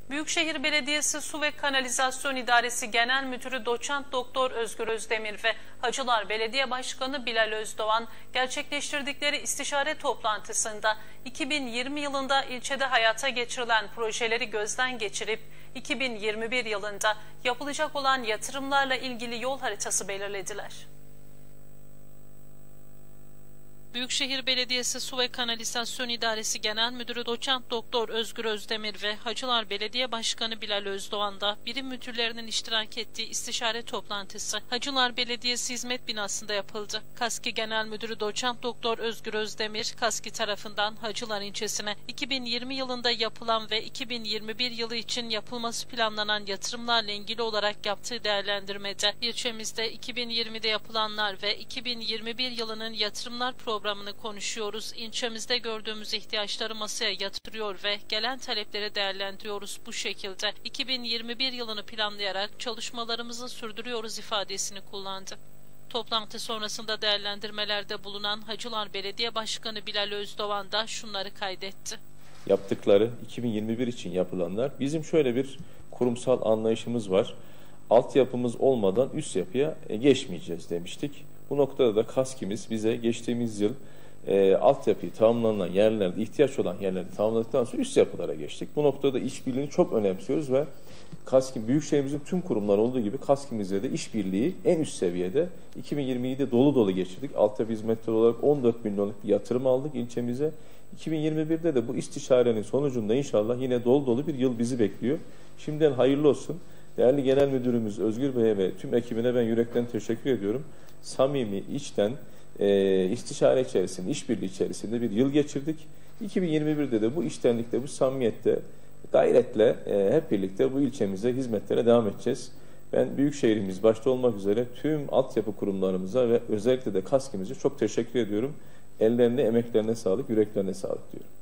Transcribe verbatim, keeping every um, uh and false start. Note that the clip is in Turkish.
Büyükşehir Belediyesi Su ve Kanalizasyon İdaresi Genel Müdürü Doçent Doktor Özgür Özdemir ve Hacılar Belediye Başkanı Bilal Özdoğan gerçekleştirdikleri istişare toplantısında iki bin yirmi yılında ilçede hayata geçirilen projeleri gözden geçirip iki bin yirmi bir yılında yapılacak olan yatırımlarla ilgili yol haritası belirlediler. Büyükşehir Belediyesi Su ve Kanalizasyon İdaresi Genel Müdürü Doçent Doktor Özgür Özdemir ve Hacılar Belediye Başkanı Bilal Özdoğan da birim müdürlerinin iştirak ettiği istişare toplantısı Hacılar Belediyesi Hizmet Binası'nda yapıldı. KASKİ Genel Müdürü Doçent Doktor Özgür Özdemir, KASKİ tarafından Hacılar ilçesine iki bin yirmi yılında yapılan ve iki bin yirmi bir yılı için yapılması planlanan yatırımlarla ilgili olarak yaptığı değerlendirmede ilçemizde iki bin yirmide yapılanlar ve iki bin yirmi bir yılının yatırımlar programı programını konuşuyoruz. İlçemizde gördüğümüz ihtiyaçları masaya yatırıyor ve gelen talepleri değerlendiriyoruz. Bu şekilde iki bin yirmi bir yılını planlayarak çalışmalarımızı sürdürüyoruz ifadesini kullandı. Toplantı sonrasında değerlendirmelerde bulunan Hacılar Belediye Başkanı Bilal Özdoğan da şunları kaydetti. Yaptıkları iki bin yirmi bir için yapılanlar, bizim şöyle bir kurumsal anlayışımız var. Altyapımız olmadan üst yapıya geçmeyeceğiz demiştik. Bu noktada da KASKİ'miz bize geçtiğimiz yıl e, altyapıyı tamamlanan yerlerde, ihtiyaç olan yerlerde tamamladıktan sonra üst yapılara geçtik. Bu noktada işbirliğini çok önemsiyoruz ve KASKİ, Büyükşehirimizin tüm kurumlar olduğu gibi KASKİ'mizde de işbirliği en üst seviyede. iki bin yirmiyi de dolu dolu geçirdik. Altyapı hizmetleri olarak on dört milyonluk bir yatırım aldık ilçemize. iki bin yirmi birde de bu istişarenin sonucunda inşallah yine dolu dolu bir yıl bizi bekliyor. Şimdiden hayırlı olsun. Değerli Genel Müdürümüz Özgür Bey'e ve tüm ekibine ben yürekten teşekkür ediyorum. Samimi, içten, e, istişare içerisinde, işbirliği içerisinde bir yıl geçirdik. iki bin yirmi birde de bu içtenlikte, bu samimiyette, gayretle e, hep birlikte bu ilçemize, hizmetlere devam edeceğiz. Ben Büyükşehirimiz başta olmak üzere tüm altyapı kurumlarımıza ve özellikle de KASKİ'mize çok teşekkür ediyorum. Ellerine, emeklerine sağlık, yüreklerine sağlık diyorum.